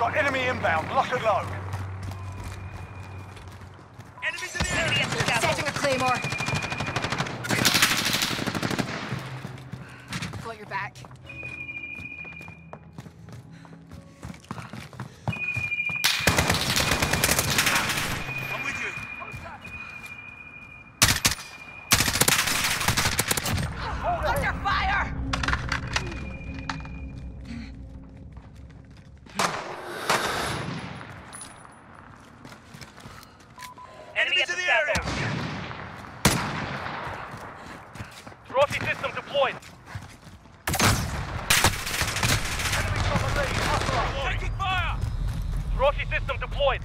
Got enemy inbound. Lock and load. Enemies in the area! Setting a claymore. Got your back. I'm with you. Under fire! Enemies in the area! Trophy system deployed. Enemies on the lead. Hustle up. Taking fire! Trophy system deployed.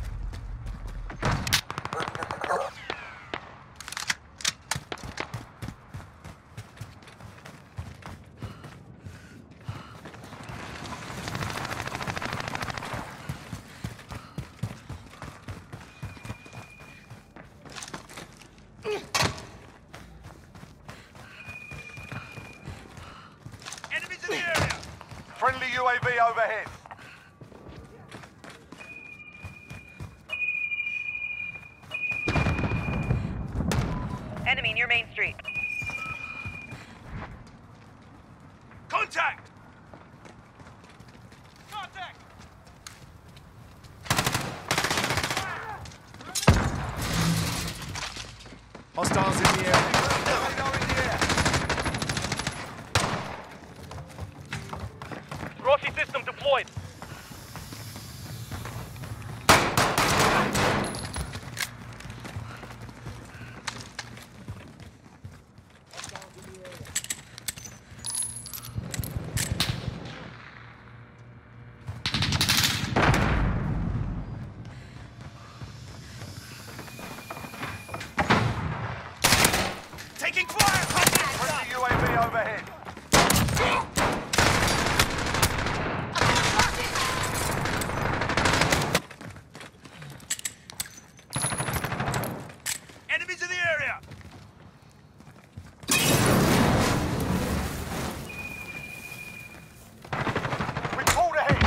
Enemies in the area! Friendly UAV overhead. Enemy near Main Street. Contact! Contact! Hostiles in the area. Radar in the air. Trophy system deployed. Taking fire! Contact! Friendly UAV overhead. Enemies in the area! We pulled ahead.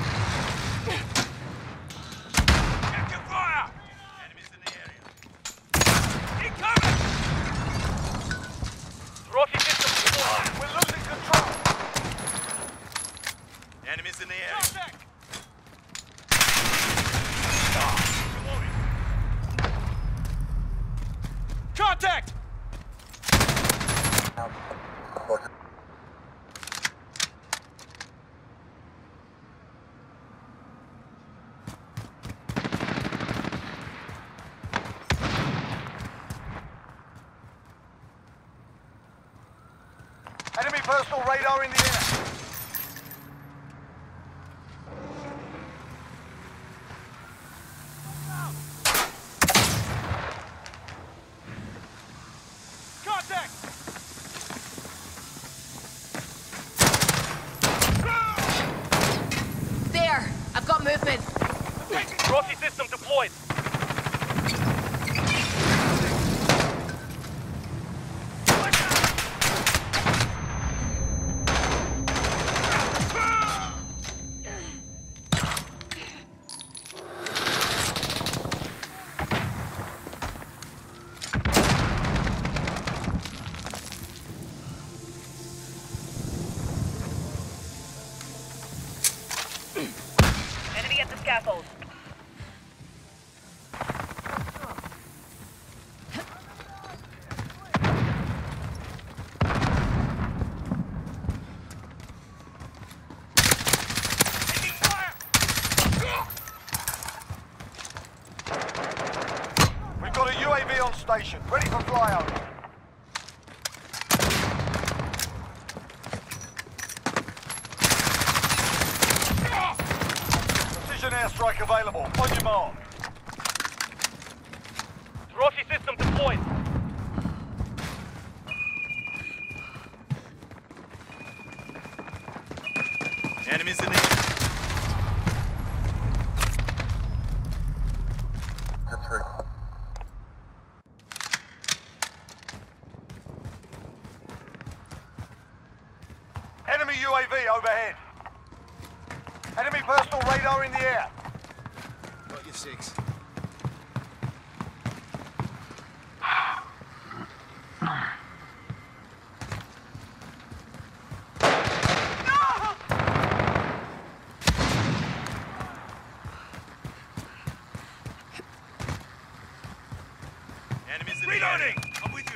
Active fire! Enemies in the area. Incoming! Trophy system deployed. We're losing control. Enemies in the area. Contact! Contact! Enemy personal radar in the air. Contact! There! I've got movement. Trophy system deployed. Enemy at the scaffold. Taking fire! We've got a UAV on station, ready for flyover. Precision airstrike available. On your mark. Trophy system deployed. Enemies in the area. Enemy UAV overhead. Enemy personal radar. radar in the air. Got your 6. Enemies in the Reloading! area. I'm with you.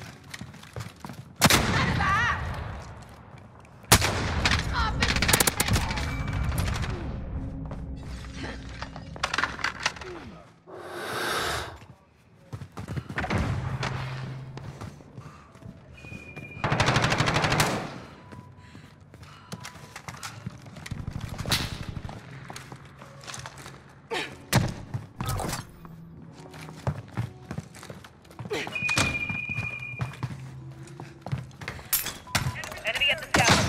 Enemy at the scaffold.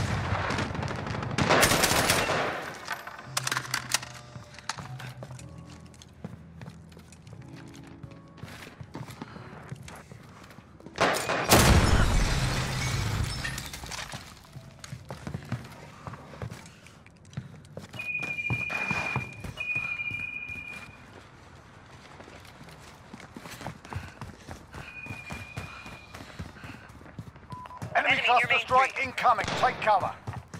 Enemy Enemy, cluster your main strike street. incoming. Take cover.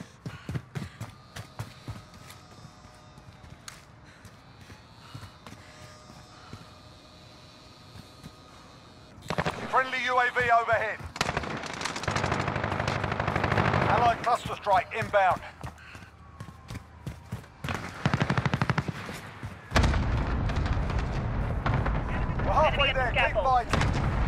Friendly UAV overhead. Allied cluster strike inbound. We're halfway Enemy at the there. Keep scaffold. fighting.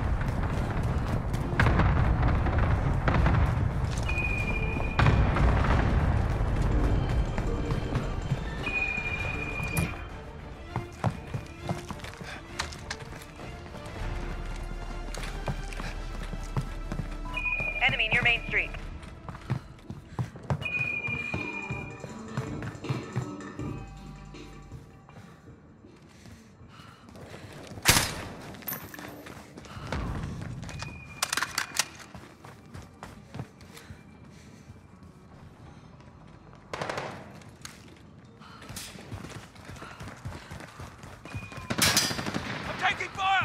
Enemy in your main street. I'm taking fire!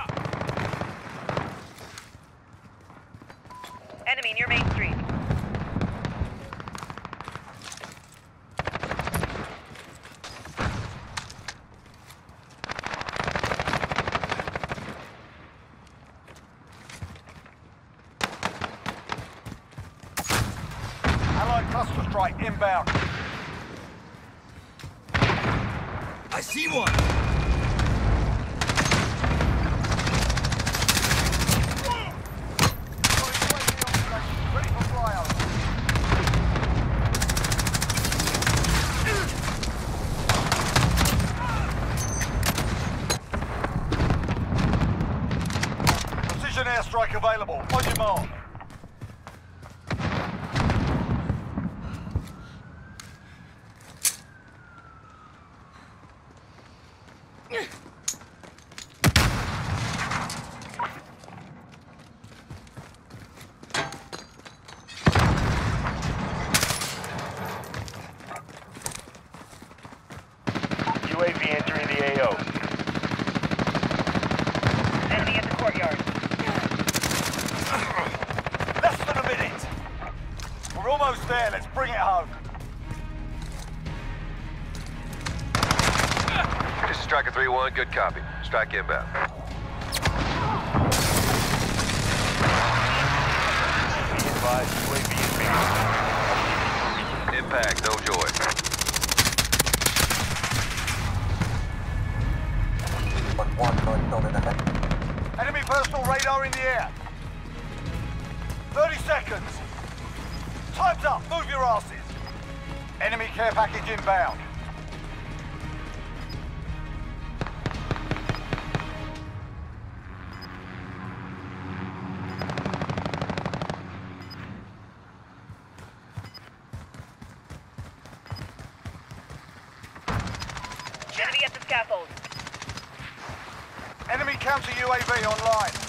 Enemy in your main street. Allied cluster strike inbound. I see one! Ready for flyover. Precision airstrike available. On your mark. UAV entering the AO. Enemy at the courtyard. Less than a minute. We're almost there. Let's bring it home. This is Striker 3-1, good copy. Strike inbound. Be advised, UAV is being Impact, no joy. Enemy personal radar in the air. 30 seconds. Time's up. Move your asses. Enemy care package inbound. Enemy at the scaffold. Enemy counter UAV online.